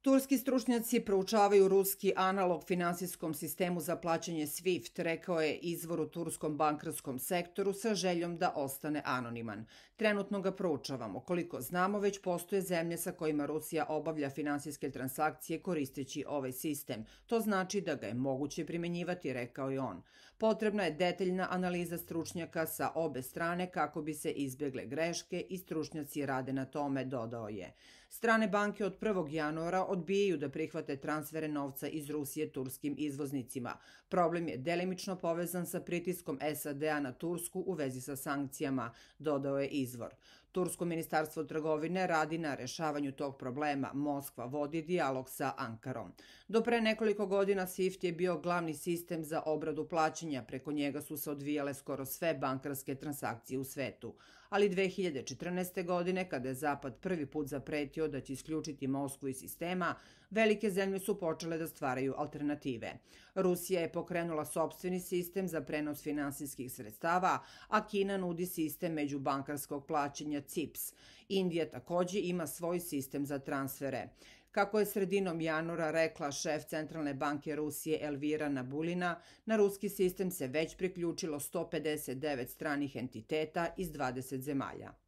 Turski stručnjaci proučavaju ruski analog finansijskom sistemu za plaćanje SWIFT, rekao je izvor u turskom bankarskom sektoru sa željom da ostane anoniman. Trenutno ga proučavamo. Koliko znamo, već postoje zemlje sa kojima Rusija obavlja finansijske transakcije koristeći ovaj sistem. To znači da ga je moguće primenjivati, rekao je on. Potrebna je detaljna analiza stručnjaka sa obe strane kako bi se izbjegle greške i stručnjaci rade na tome, dodao je. Strane banke od 1. januara odbijaju da prihvate transfere novca iz Rusije turskim izvoznicima. Problem je delimično povezan sa pritiskom SAD-a na Tursku u vezi sa sankcijama, dodao je izvor. Tursko ministarstvo trgovine radi na rešavanju tog problema. Moskva vodi dijalog sa Ankarom. Do pre nekoliko godina SWIFT je bio glavni sistem za obradu plaćanja. Preko njega su se odvijale skoro sve bankarske transakcije u svetu. Ali 2014. godine, kada je Zapad prvi put zapretio da će isključiti Moskvu iz sistema, velike zemlje su počele da stvaraju alternative. Rusija je pokrenula sopstveni sistem za prenos finansijskih sredstava, a Kina nudi sistem međubankarskog plaćanja CIPS. Indija takođe ima svoj sistem za transfere. Kako je sredinom januara rekla šef Centralne banke Rusije Elvira Nabulina, na ruski sistem se već priključilo 159 stranih entiteta iz 20 zemalja.